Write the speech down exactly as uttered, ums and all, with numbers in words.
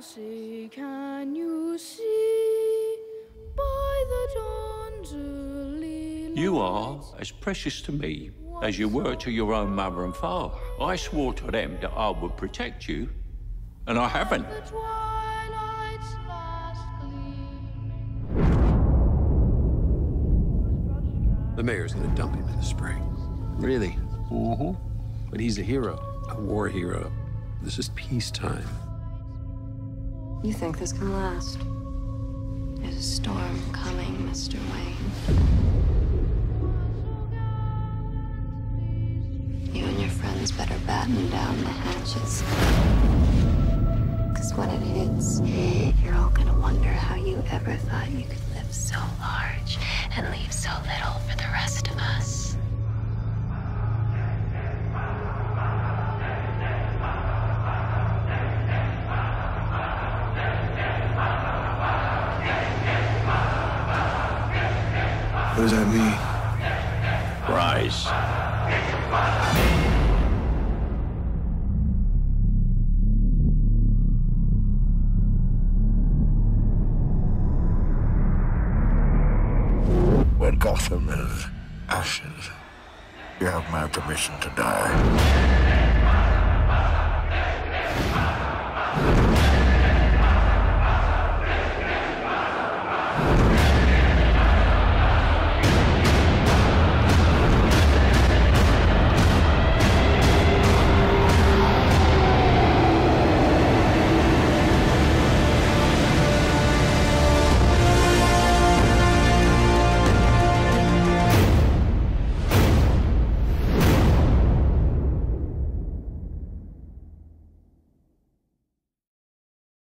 say, can you see by the dawn's early light? You are as precious to me as you were to your own mother and father. I swore to them that I would protect you, and I haven't. The twilight's last gleam. The mayor's gonna dump him in the spring. Really? Mm-hmm. But he's a hero. A war hero. This is peacetime. You think this can last? There's a storm coming, Mister Wayne. You and your friends better batten down the hatches. Because when it hits, you're all gonna wonder how you ever thought you could live so large and leave so little for the rest of us. What does that mean? Rise. When Gotham is ashes, you have my permission to die.